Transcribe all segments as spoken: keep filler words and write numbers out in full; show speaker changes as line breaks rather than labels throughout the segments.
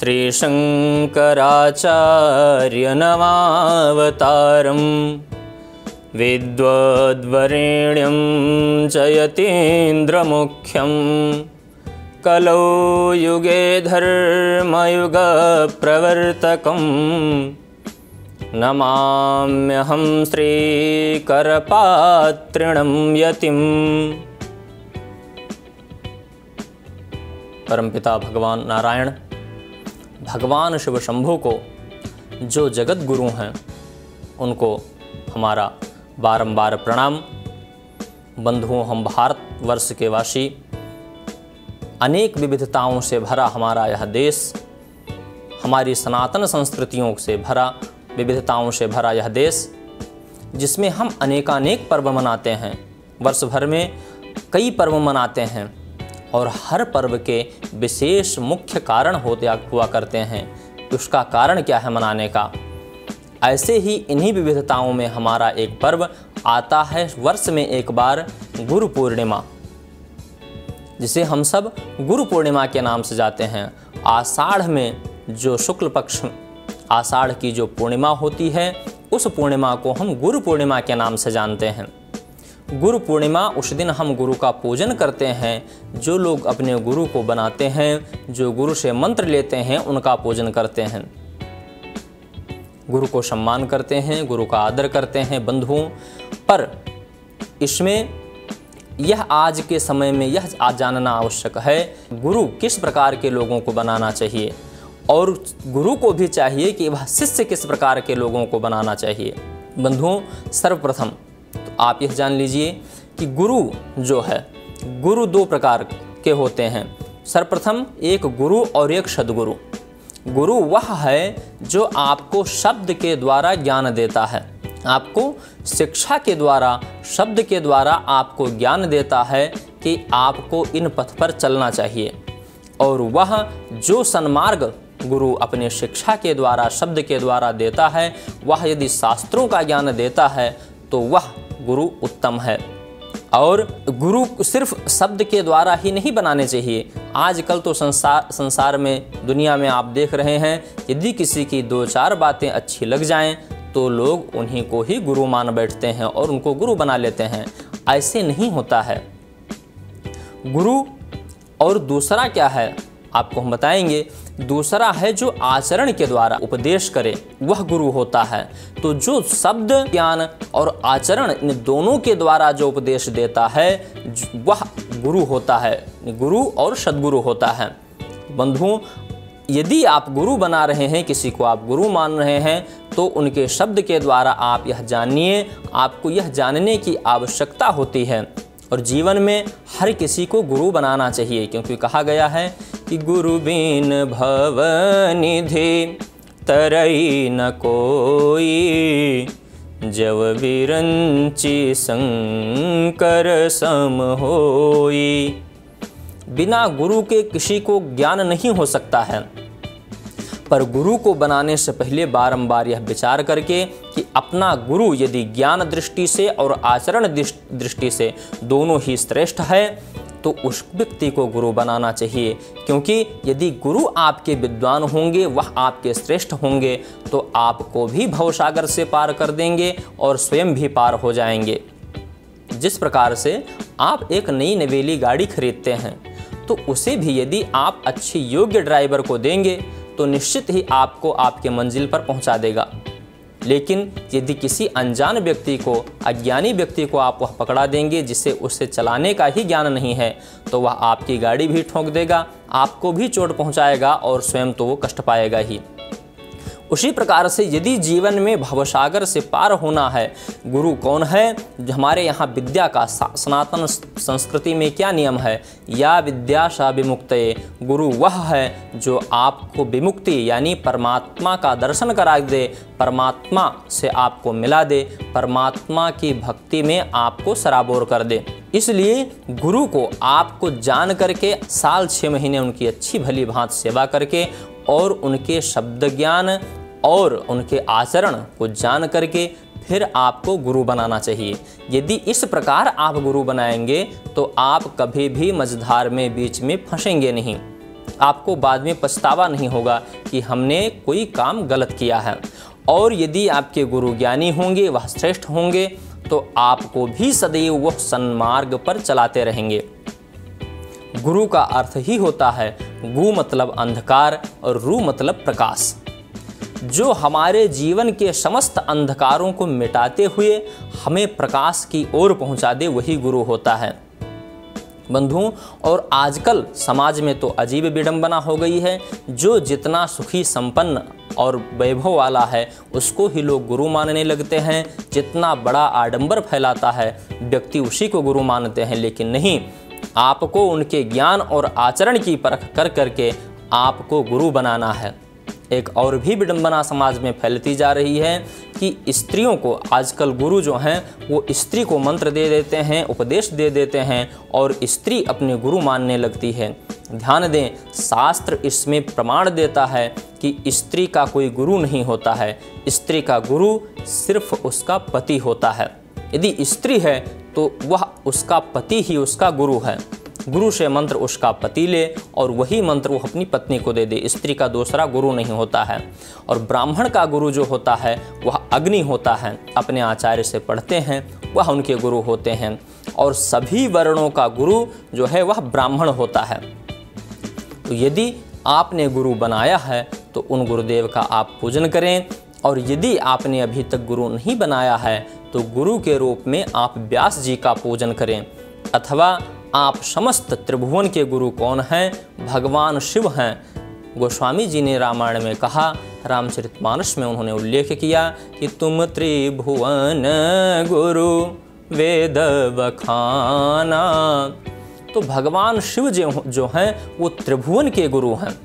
श्रीशङ्कराचार्यनवावतारम् विद्वद्वरेण्यं च यतीन्द्रमुख्यं कलौ युगे धर्मयुगप्रवर्तकं नमाम्यहं श्रीकरपात्रिणं यतिम्। परमपिता भगवान नारायण, भगवान शिव शंभु को जो जगत गुरु हैं उनको हमारा बारंबार प्रणाम। बंधुओं, हम भारतवर्ष के वासी, अनेक विविधताओं से भरा हमारा यह देश, हमारी सनातन संस्कृतियों से भरा, विविधताओं से भरा यह देश, जिसमें हम अनेकानेक पर्व मनाते हैं। वर्ष भर में कई पर्व मनाते हैं और हर पर्व के विशेष मुख्य कारण होते हुआ करते हैं। उसका कारण क्या है मनाने का? ऐसे ही इन्हीं विविधताओं में हमारा एक पर्व आता है वर्ष में एक बार, गुरु पूर्णिमा, जिसे हम सब गुरु पूर्णिमा के नाम से जाते हैं। आषाढ़ में जो शुक्ल पक्ष आषाढ़ की जो पूर्णिमा होती है, उस पूर्णिमा को हम गुरु पूर्णिमा के नाम से जानते हैं। गुरु पूर्णिमा, उस दिन हम गुरु का पूजन करते हैं। जो लोग अपने गुरु को बनाते हैं, जो गुरु से मंत्र लेते हैं, उनका पूजन करते हैं, गुरु को सम्मान करते हैं, गुरु का आदर करते हैं। बंधुओं, पर इसमें यह आज के समय में यह आज जानना आवश्यक है, गुरु किस प्रकार के लोगों को बनाना चाहिए और गुरु को भी चाहिए कि वह शिष्य किस प्रकार के लोगों को बनाना चाहिए। बंधुओं, सर्वप्रथम तो आप यह जान लीजिए कि गुरु जो है, गुरु दो प्रकार के होते हैं। सर्वप्रथम एक गुरु और एक सद्गुरु। गुरु वह है जो आपको शब्द के द्वारा ज्ञान देता है, आपको शिक्षा के द्वारा, शब्द के द्वारा आपको ज्ञान देता है कि आपको इन पथ पर चलना चाहिए। और वह जो सन्मार्ग गुरु अपने शिक्षा के द्वारा, शब्द के द्वारा देता है, वह यदि शास्त्रों का ज्ञान देता है तो वह गुरु उत्तम है। और गुरु सिर्फ शब्द के द्वारा ही नहीं बनाने चाहिए। आजकल तो संसार संसार में, दुनिया में आप देख रहे हैं, यदि किसी की दो चार बातें अच्छी लग जाएं तो लोग उन्हीं को ही गुरु मान बैठते हैं और उनको गुरु बना लेते हैं। ऐसे नहीं होता है। गुरु और दूसरा क्या है आपको हम बताएंगे। दूसरा है जो आचरण के द्वारा उपदेश करे, वह गुरु होता है। तो जो शब्द, ज्ञान और आचरण, इन दोनों के द्वारा जो उपदेश देता है, वह गुरु होता है, गुरु और सद्गुरु होता है। बंधुओं, यदि आप गुरु बना रहे हैं, किसी को आप गुरु मान रहे हैं, तो उनके शब्द के द्वारा आप यह जानिए, आपको यह जानने की आवश्यकता होती है। और जीवन में हर किसी को गुरु बनाना चाहिए, क्योंकि कहा गया है कि गुरु बिन भव निधि तरई न कोई, जब बिरंची शंकर सम होई। बिना गुरु के किसी को ज्ञान नहीं हो सकता है। पर गुरु को बनाने से पहले बारंबार यह विचार करके कि अपना गुरु यदि ज्ञान दृष्टि से और आचरण दृष्टि से दोनों ही श्रेष्ठ है, तो उस व्यक्ति को गुरु बनाना चाहिए। क्योंकि यदि गुरु आपके विद्वान होंगे, वह आपके श्रेष्ठ होंगे, तो आपको भी भवसागर से पार कर देंगे और स्वयं भी पार हो जाएंगे। जिस प्रकार से आप एक नई नवेली गाड़ी खरीदते हैं, तो उसे भी यदि आप अच्छी योग्य ड्राइवर को देंगे तो निश्चित ही आपको आपके मंजिल पर पहुंचा देगा। लेकिन यदि किसी अनजान व्यक्ति को, अज्ञानी व्यक्ति को आप वह पकड़ा देंगे जिसे उसे चलाने का ही ज्ञान नहीं है, तो वह आपकी गाड़ी भी ठोंक देगा, आपको भी चोट पहुंचाएगा और स्वयं तो वो कष्ट पाएगा ही। उसी प्रकार से यदि जीवन में भवसागर से पार होना है, गुरु कौन है? हमारे यहाँ विद्या का सनातन संस्कृति में क्या नियम है? या विद्या सा विमुक्तये, गुरु वह है जो आपको विमुक्ति यानी परमात्मा का दर्शन करा दे, परमात्मा से आपको मिला दे, परमात्मा की भक्ति में आपको सराबोर कर दे। इसलिए गुरु को आपको जान करके साल छः महीने उनकी अच्छी भली भांति सेवा करके और उनके शब्द ज्ञान और उनके आचरण को जान करके फिर आपको गुरु बनाना चाहिए। यदि इस प्रकार आप गुरु बनाएंगे तो आप कभी भी मझधार में बीच में फंसेंगे नहीं। आपको बाद में पछतावा नहीं होगा कि हमने कोई काम गलत किया है। और यदि आपके गुरु ज्ञानी होंगे, वह श्रेष्ठ होंगे, तो आपको भी सदैव वह सन्मार्ग पर चलाते रहेंगे। गुरु का अर्थ ही होता है गु मतलब अंधकार और रु मतलब प्रकाश। जो हमारे जीवन के समस्त अंधकारों को मिटाते हुए हमें प्रकाश की ओर पहुंचा दे, वही गुरु होता है बंधुओं। और आजकल समाज में तो अजीब विडंबना हो गई है, जो जितना सुखी संपन्न और वैभव वाला है उसको ही लोग गुरु मानने लगते हैं। जितना बड़ा आडंबर फैलाता है व्यक्ति उसी को गुरु मानते हैं। लेकिन नहीं, आपको उनके ज्ञान और आचरण की परख कर करके आपको गुरु बनाना है। एक और भी विडंबना समाज में फैलती जा रही है कि स्त्रियों को आजकल गुरु जो हैं वो स्त्री को मंत्र दे देते हैं, उपदेश दे देते हैं और स्त्री अपने गुरु मानने लगती है। ध्यान दें, शास्त्र इसमें प्रमाण देता है कि स्त्री का कोई गुरु नहीं होता है। स्त्री का गुरु सिर्फ उसका पति होता है। यदि स्त्री है तो वह उसका पति ही उसका गुरु है। गुरु से मंत्र उसका पति ले और वही मंत्र वो अपनी पत्नी को दे दे। स्त्री का दूसरा गुरु नहीं होता है। और ब्राह्मण का गुरु जो होता है वह अग्नि होता है, अपने आचार्य से पढ़ते हैं, वह उनके गुरु होते हैं। और सभी वर्णों का गुरु जो है वह ब्राह्मण होता है। तो यदि आपने गुरु बनाया है तो उन गुरुदेव का आप पूजन करें। और यदि आपने अभी तक गुरु नहीं बनाया है तो गुरु के रूप में आप व्यास जी का पूजन करें। अथवा आप समस्त त्रिभुवन के गुरु कौन हैं? भगवान शिव हैं। गोस्वामी जी ने रामायण में कहा, रामचरितमानस में उन्होंने उल्लेख किया कि तुम त्रिभुवन गुरु वेद बखाना। तो भगवान शिव जो जो हैं वो त्रिभुवन के गुरु हैं।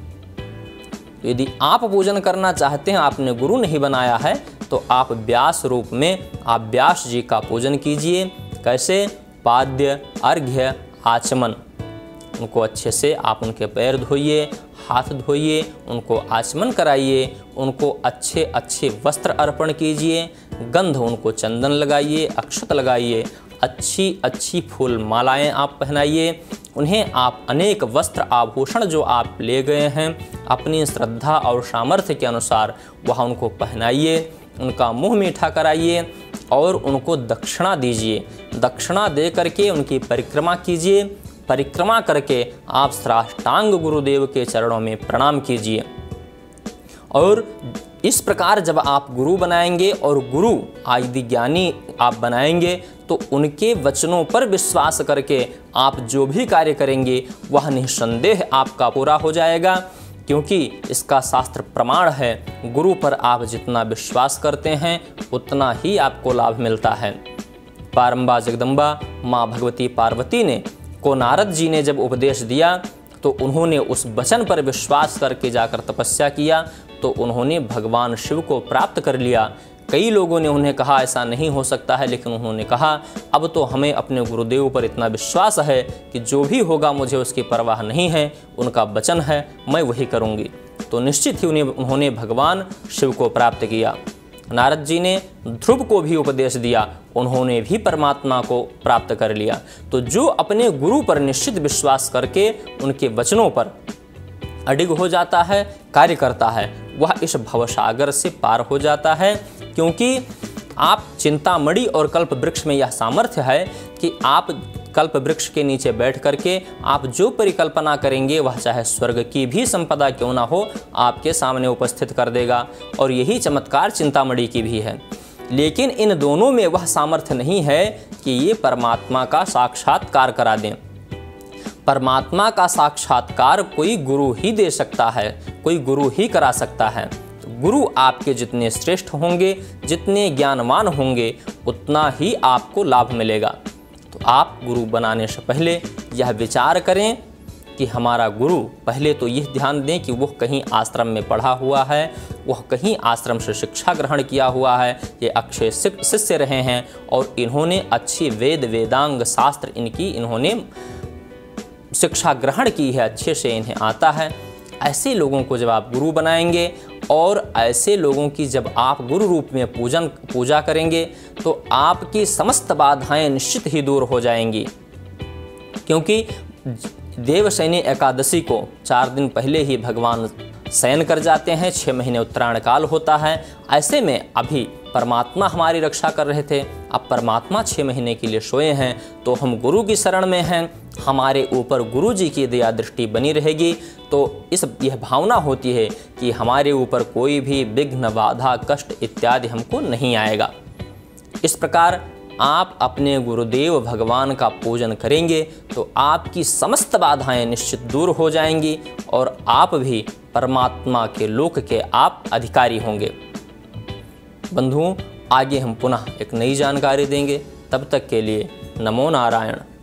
यदि आप पूजन करना चाहते हैं, आपने गुरु नहीं बनाया है, तो आप व्यास रूप में आप व्यास जी का पूजन कीजिए। कैसे? पाद्य, अर्घ्य, आचमन। उनको अच्छे से आप उनके पैर धोइए, हाथ धोइए, उनको आचमन कराइए, उनको अच्छे अच्छे वस्त्र अर्पण कीजिए, गंध उनको चंदन लगाइए, अक्षत लगाइए, अच्छी अच्छी फूल मालाएं आप पहनाइए। उन्हें आप अनेक वस्त्र आभूषण जो आप ले गए हैं अपनी श्रद्धा और सामर्थ्य के अनुसार वह उनको पहनाइए, उनका मुंह मीठा कराइए और उनको दक्षिणा दीजिए। दक्षिणा दे करके उनकी परिक्रमा कीजिए। परिक्रमा करके आप साष्टांग गुरुदेव के चरणों में प्रणाम कीजिए। और इस प्रकार जब आप गुरु बनाएंगे और गुरु आदि ज्ञानी आप बनाएंगे तो उनके वचनों पर विश्वास करके आप जो भी कार्य करेंगे वह निस्संदेह आपका पूरा हो जाएगा। क्योंकि इसका शास्त्र प्रमाण है, गुरु पर आप जितना विश्वास करते हैं उतना ही आपको लाभ मिलता है। पारंबा जगदम्बा माँ भगवती पार्वती ने को नारद जी ने जब उपदेश दिया तो उन्होंने उस वचन पर विश्वास करके जाकर तपस्या किया तो उन्होंने भगवान शिव को प्राप्त कर लिया। कई लोगों ने उन्हें कहा ऐसा नहीं हो सकता है, लेकिन उन्होंने कहा अब तो हमें अपने गुरुदेव पर इतना विश्वास है कि जो भी होगा मुझे उसकी परवाह नहीं है, उनका वचन है, मैं वही करूँगी। तो निश्चित ही उन्हें उन्होंने भगवान शिव को प्राप्त किया। नारद जी ने ध्रुव को भी उपदेश दिया, उन्होंने भी परमात्मा को प्राप्त कर लिया। तो जो अपने गुरु पर निश्चित विश्वास करके उनके वचनों पर अडिग हो जाता है, कार्य करता है, वह इस भवसागर से पार हो जाता है। क्योंकि आप चिंतामणि और कल्प वृक्ष में यह सामर्थ्य है कि आप कल्प वृक्ष के नीचे बैठ करके आप जो परिकल्पना करेंगे वह चाहे स्वर्ग की भी संपदा क्यों ना हो आपके सामने उपस्थित कर देगा। और यही चमत्कार चिंतामणि की भी है। लेकिन इन दोनों में वह सामर्थ्य नहीं है कि ये परमात्मा का साक्षात्कार करा दें। परमात्मा का साक्षात्कार कोई गुरु ही दे सकता है, कोई गुरु ही करा सकता है। गुरु आपके जितने श्रेष्ठ होंगे, जितने ज्ञानवान होंगे, उतना ही आपको लाभ मिलेगा। तो आप गुरु बनाने से पहले यह विचार करें कि हमारा गुरु, पहले तो यह ध्यान दें कि वह कहीं आश्रम में पढ़ा हुआ है, वह कहीं आश्रम से शिक्षा ग्रहण किया हुआ है, ये अक्षय शिष्य रहे हैं और इन्होंने अच्छी वेद वेदांग शास्त्र इनकी इन्होंने शिक्षा ग्रहण की है, अच्छे से इन्हें आता है। ऐसे लोगों को जब आप गुरु बनाएंगे और ऐसे लोगों की जब आप गुरु रूप में पूजन पूजा करेंगे तो आपकी समस्त बाधाएं निश्चित ही दूर हो जाएंगी। क्योंकि देवशयनी एकादशी को चार दिन पहले ही भगवान शयन कर जाते हैं। छः महीने उत्तरायण काल होता है। ऐसे में अभी परमात्मा हमारी रक्षा कर रहे थे, अब परमात्मा छः महीने के लिए सोए हैं, तो हम गुरु की शरण में हैं, हमारे ऊपर गुरु जी की दया दृष्टि बनी रहेगी। तो इस यह भावना होती है कि हमारे ऊपर कोई भी विघ्न, बाधा, कष्ट इत्यादि हमको नहीं आएगा। इस प्रकार आप अपने गुरुदेव भगवान का पूजन करेंगे तो आपकी समस्त बाधाएं निश्चित दूर हो जाएंगी और आप भी परमात्मा के लोक के आप अधिकारी होंगे। बंधुओं, आगे हम पुनः एक नई जानकारी देंगे। तब तक के लिए नमो नारायण।